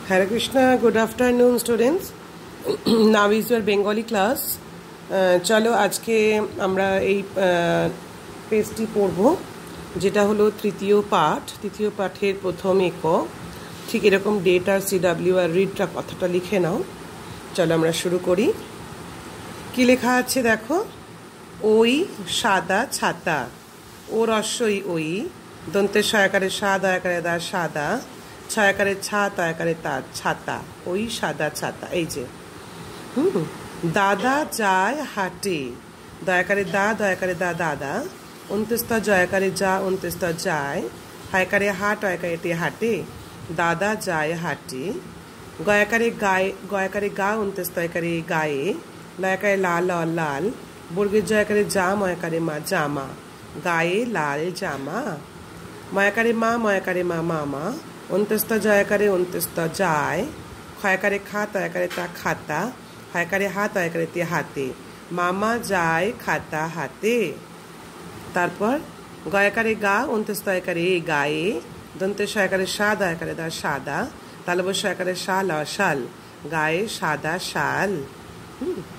Hare Krishna, good afternoon students. Now is your Bengali class. চলো আজকে আমরা এই পেজটি পড়ব যেটা হলো তৃতীয় পাঠের প্রথম একক। ঠিক এরকম ডেট আর সিডব্লিউ আর রিডটা কথাটা লিখে নাও। চলো আমরা শুরু করি। কি লেখা আছে দেখো, ওই সাদা ছাতা, ও রস্যই ওই, দন্তে সয়াকারে সা দয়াকারে দা সাদা, ছয়াকারে ছা তয়াকারে তা ছাতা, ওই সাদা ছাতা। এই যে দাদা যায় হাটে, দয়াকারে দা দয়াকারে দা দাদা, অন্ত্যস্ত জয়াকারে যা অন্ত্যস্ত যায়, হায়কারে হাট অয়াকারে টে হাটে, দাদা যায় হাটে, গয়াকারে গায়ে গয়াকারে গা অন্ত্যস্তয়কারে গায়ে, লয়াকারে লাল লাল, বর্গের জয়াকারে যা ময়াকারে মা জামা, গায়ে লাল জামা, ময়াকারে মা মামা, অন্ত্যস্ত জয়াকারে অন্ত্যস্ত যায়, ক্ষয়াকারে খা তয়াকারে তা খাতা, হায়কারে হাত অয়াকারে তে হাতে, মামা যায় খাতা হাতে। তারপর গয়াকারে গা অন্ত্যস্তয়কারে গায়ে, দন্তে সয়াকারে সা দয়াকারে দা সাদা, তালব সয়াকারে শাল শাল, গায়ে সাদা শাল।